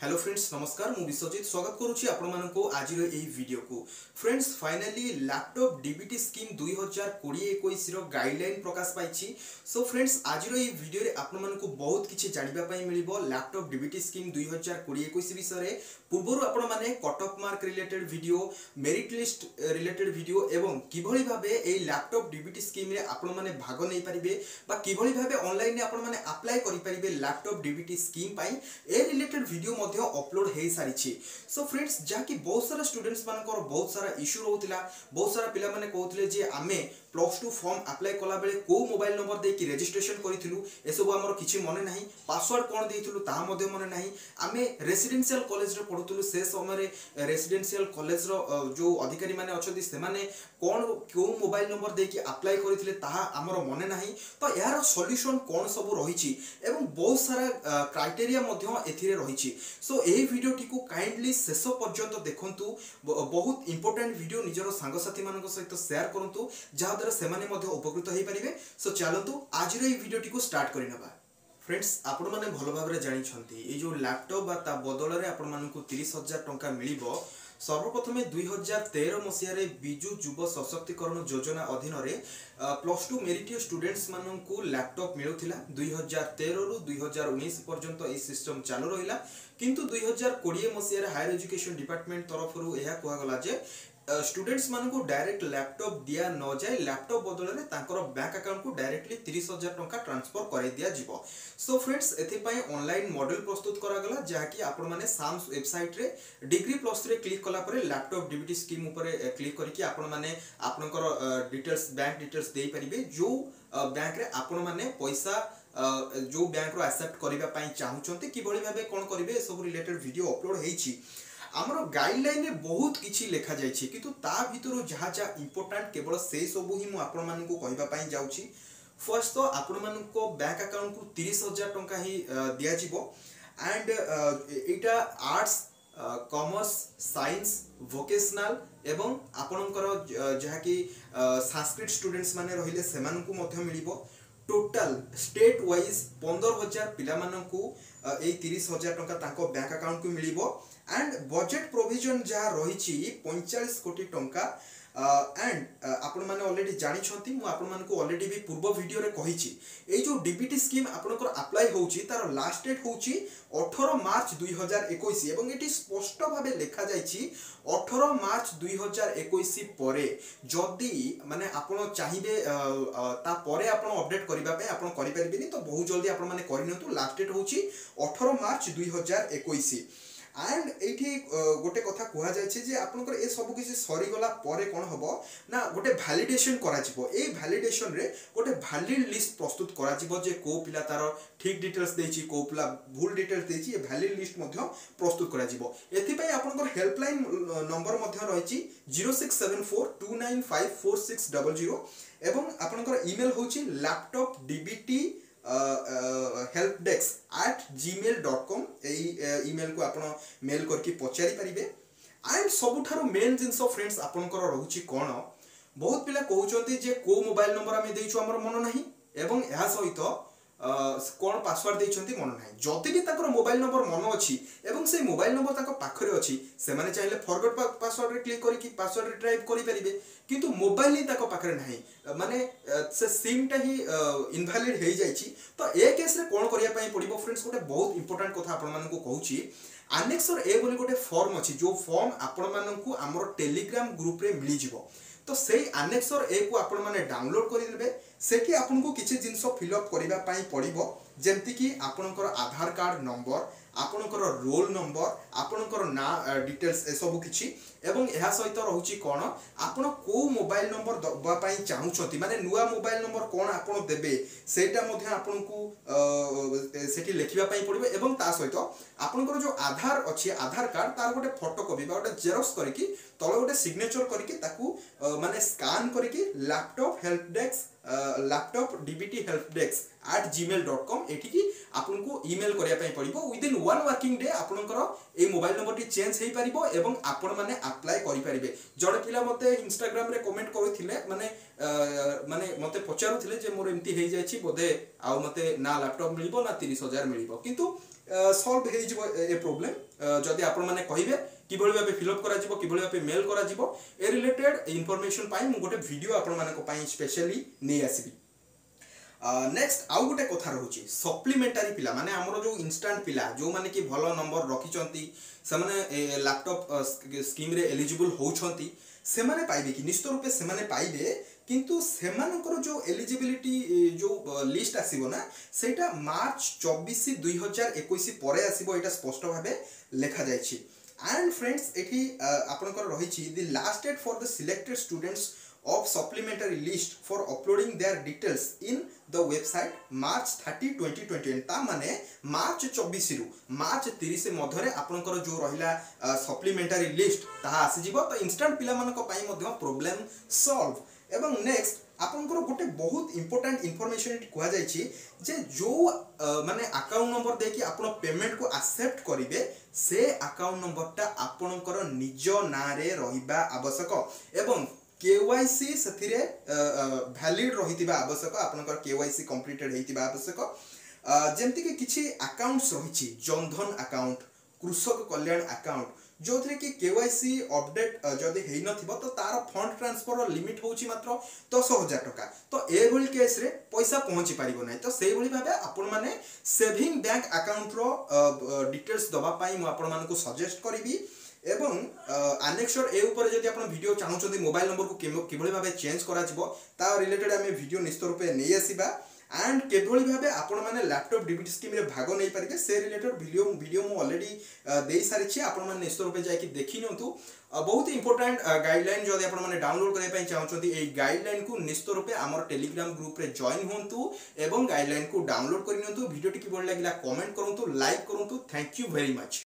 Hello friends नमस्कार मु विश्वजित स्वागत करुच्ची आपण मानको आज वीडियो को friends finally laptop DBT scheme 2020-21 रो गाइडलाइन प्रकाश पाइछि। सो फ्रेंड्स आज वीडियो रे आपण मानको बहुत किछि जानिबा पई मिलिबो लैपटॉप डीबीटी स्कीम 2020-21 विषय रे। पूर्वरु आपण माने cut off mark related video, merit list related video एवं किभଳି भाबे ए लैपटॉप डीबीटी स्कीम रे आपण माने भाग नै परिबे बा किभଳି भाबे ऑनलाइन रे आपण माने अप्लाई करि परिबे लैपटॉप डीबीटी स्कीम पई ए रिलेटेड वीडियो अपलोड हो सारी। सो फ्रेंड्स जहाँकि बहुत सारा स्टूडेंट्स मानकर बहुत सारा इश्यू रोला, बहुत सारा पिला माने कहते जे आमे +2 फॉर्म अप्लाई कला बेले को मोबाइल नंबर देकी रजिस्ट्रेशन करिथिलु ए सब हमर किछि मने नाही, पासवर्ड कोन देइथिलु ता मध्ये मने नाही, आमे रेसिडेंशियल कॉलेज रे पढुथुलु से समय रे रेसिडेंशियल कॉलेज रो जो अधिकारी माने अछथि से माने कोन को मोबाइल नंबर देकी अप्लाई करिथिले ताहा हमर मने नाही। तो यार सॉल्यूशन कोन सब रहिछि एवं बहुत सारा क्राइटेरिया मध्ये एथिरे रहिछि। सो एही वीडियो टिको काइंडली शेष पर्यंत देखंतु, बहुत इंपोर्टेंट वीडियो निजर सांगसाथी मानक सहित शेयर करंतु जहा द्वारा से माने मध्ये उपकृत होई परिबे। सो चलंतु आज रे वीडियो टिको स्टार्ट करिनबा। फ्रेंड्स आपण माने भलो भाबरे जानि छथि ए जो लैपटॉप बा ता बदल रे आपण मानकु 30,000 टंका मिलिबो। सर्वप्रथमे 2013 मसिया रे बिजु युव सशक्तिकरण योजना अधीन रे +2 मेरिटियो स्टूडेंट्स मानकु लैपटॉप मिलुथिला। 2013 रु 2019 पर्यंत ए सिस्टम चालू रहिला, किंतु 2020 मसिया रे हायर एजुकेशन डिपार्टमेंट तरफरु एहा कोहा गला जे स्टूडेंट्स मानकु डायरेक्ट लैपटॉप दिया न जाय, लैपटॉप बदल रे तांकर बैंक अकाउंट को डायरेक्टली 30,000 टंका ट्रांसफर करे दिया जिवो। सो फ्रेंड्स एथि पई ऑनलाइन मॉडल प्रस्तुत करा गला जहा कि आपण माने साम्स वेबसाइट रे डिग्री प्लस रे क्लिक कला परे लैपटॉप डीबीटी स्कीम ऊपर क्लिक करिकि आपण माने आपनकर डिटेल्स बैंक डिटेल्स देई परिबे। जो बैंक रे आपण माने पैसा जो बैंक रो एक्सेप्ट करिबा पई चाहुचंती किबळी भाबे कोन करिवे सब रिलेटेड वीडियो अपलोड हेछि। हमरो गाइडलाइन रे बहुत किछि लेखा जायछि, किंतु ता भितरो जहा जहा इंपोर्टेंट केवल से सब ही मु आपण मानकु कहबा पई जाउछि। फर्स्ट तो आपण मानको बैंक अकाउंट को 30,000 टंका ही दिया जिवो and Etah arts, commerce, science, vocational एवं आपणकर जहा कि संस्कृत स्टूडेंट्स माने रहिले सेमानकु मध्य मिलिबो। टोटल स्टेट वाइज 15,000 पिला मानकु ए 30,000 टंका तांको बैंक अकाउंट को मिलिबो एंड बजेट प्रोविजन जहा रहिछि 45 कोटी टंका एंड आपण माने ऑलरेडी जानि छथि, मु आपण मानकु ऑलरेडी भी पूर्व वीडियो रे कहिछि ए जो डीबीटी स्कीम आपनकर अप्लाई होउछि तार लास्ट डेट होउछि 18 मार्च 2021 एवं एटी स्पष्ट भाबे लेखा जाइछि 18 मार्च 2021 परे जदी माने आपण चाहिबे ता परे आपण अपडेट करिबा पे आपण करि परिबेनी, तो बहुत जल्दी आपण माने करिनतु। लास्ट डेट होउछि 18 मार्च 2021 एंड एठी गोटे कथा कुहा जायछि जे आपनकर ए सब किछि सरी गला परे कोन हबो ना गोटे वैलिडेशन करा जिवो। ए वैलिडेशन रे गोटे वैलिड लिस्ट प्रस्तुत करा जिवो जे को पिला तार ठीक डिटेल्स देछि, को पिला भूल डिटेल्स देछि, ए वैलिड लिस्ट मध्य प्रस्तुत करा जिवो। एथि पई आपनकर हेल्पलाइन नंबर मध्य रहिछि 0674295460 एवं आपनकर ईमेल होछि laptopdbt helpdesk@gmail.com। ईमेल को आपण मेल करके पचारि परिबे। एंड सबुठारो मेन जिंस फ्रेंड्स आपनकर रहुछि कोन, बहुत पिला कहउचंती जे को मोबाइल नंबर आमे देइछु हमर मन नाही एवं एहा सहित कोन पासवर्ड देइछंती मन नाही। जति भी ताकर मोबाइल नंबर मन अछि एवं से मोबाइल नंबर ताको पाखरे अछि, से माने चाहिले फॉरगेट पासवर्ड रे क्लिक करिकि पासवर्ड रिट्राइव करि परिबे, किंतु मोबाइल ही ताको पाखरे नाही, माने से सिम टा ही इनवैलिड हे जाइछि। तो ए केस रे कोन करिया पई पडिबो फ्रेंड्स, गोटे बहुत इंपोर्टेंट कथा आपण मानकु कहूछि। एनेक्सर ए बोली गोटे फॉर्म अछि, जो फॉर्म आपण मानकु हमर टेलीग्राम ग्रुप रे मिली जिवो। तो सेही एनेक्सर ए को आपण माने डाउनलोड करि देबे। सेठी आपनको किछि जिंस फिलअप करिबा पई पडिबो, जेमति कि आपनकर आधार कार्ड नंबर, आपनकर रोल नंबर, आपनकर ना डिटेल्स ए सब किछि एवं एहा सहित रहुछि कोन आपण को मोबाइल नंबर दबा पई चाहू छथि, माने नुवा मोबाइल नंबर कोन आपण देबे सेटा मध्ये आपनको सेठी लेखिबा पई पडिबो एवं ता सहित आपनकर जो आधार अछि आधार कार्ड तार गोटे फोटोकॉपी बा गोटे जेरॉक्स करके तळे गोटे सिग्नेचर करके ताकू माने स्कैन करके laptopdbt helpdesk@gmail.com एठी की आपनको ईमेल करिया पई पडिबो। विदिन 1 वर्किंग डे आपनकर ए मोबाइल नंबर टी चेंज हेई परिबो एवं आपण माने अप्लाई करि परिबे। जड़े पिला मते इंस्टाग्राम रे कमेंट करिथिले, माने मते पचारुथिले जे मोर एमती हेई जायछि बोधे आ मते ना लैपटॉप मिलिबो ना 30,000 मिलिबो, किंतु सॉल्व हे जिवो ए प्रॉब्लम जदि आपण माने कहिबे किभଳି भाबे फिलअप करा जिवो किभଳି भाबे मेल करा जिवो ए रिलेटेड इंफॉर्मेशन पाई मु गोटे वीडियो आपण माने को पाई स्पेशली नै आसीबी। नेक्स्ट आउ गोटे कथा रहुची सप्लीमेंटारी पिला माने हमरो जो इंस्टेंट पिला जो माने कि भलो नंबर रखिचंती से माने लैपटॉप स्कीम रे एलिजिबल होउछंती से माने पाइबे कि निश्चित रूपे से माने पाइबे किंतु सेमानकर जो एलिजिबिलिटी जो लिस्ट आसीबो ना सेटा मार्च 24 2021 परे आसीबो एटा स्पष्ट भाबे लिखा जायछि। एंड फ्रेंड्स एठी आपनकर रहिछि the last date for the selected students of supplementary list for uploading their details in the website March 30 2021 ता माने मार्च 24 रु मार्च 30 मध्यरे आपनकर जो रहिला सप्लीमेंटरी लिस्ट ताहा आसी जिवो तो इंस्टेंट पिला मानक पई मध्य प्रॉब्लम सॉल्व। एवं नेक्स्ट आपनकर गोटे बहुत इंपोर्टेंट इंफॉर्मेशन कुआ जायछि जे जो माने अकाउंट नंबर देकी आपन पेमेंट को एक्सेप्ट करिवे से अकाउंट नंबरटा आपनकर निज नारे रहिबा आवश्यक एवं केवाईसी सथिरे वैलिड रहितिबा आवश्यक आपनकर केवाईसी कंप्लीटेड हेतिबा आवश्यक जेमति के किछि अकाउंट्स रहिछि जनधन अकाउंट कृषक कल्याण अकाउंट जो थरे कि केवाईसी अपडेट जदि हेइ नथिबो तो तार फंड ट्रांसफर लिमिट होउछि मात्र 10,000 टका तो ए भली केस रे पैसा पहुंची पारिबो नै तो सेहि भली भाबे आपण माने सेविंग बैंक अकाउंट रो डिटेल्स दबा पाई मु आपण मानको सजेस्ट करिवि एवं अनेक्सर ए ऊपर जदि आपण वीडियो चाहउछन्ती मोबाइल नंबर को किभଳି भाबे चेंज करा जिवो ता रिलेटेड आमे वीडियो निश्चित रूपे नै आसीबा एंड किभଳି भाबे आपण माने लैपटॉप डीबीटी स्कीम रे भाग नै परिबे से रिलेटेड वीडियो मु ऑलरेडी देई सारि छी आपण माने निश्चित रूपे जाय कि देखि नियंतु बहुत इंपोर्टेंट गाइडलाइन जदि आपण माने डाउनलोड करे पई चाहउछन्ती ए गाइडलाइन को निश्चित रूपे हमर टेलीग्राम ग्रुप रे जॉइन होंतु एवं गाइडलाइन को डाउनलोड करि नियंतु वीडियो टी किभଳି लागिला कमेंट करंतु लाइक करंतु थैंक यू वेरी मच।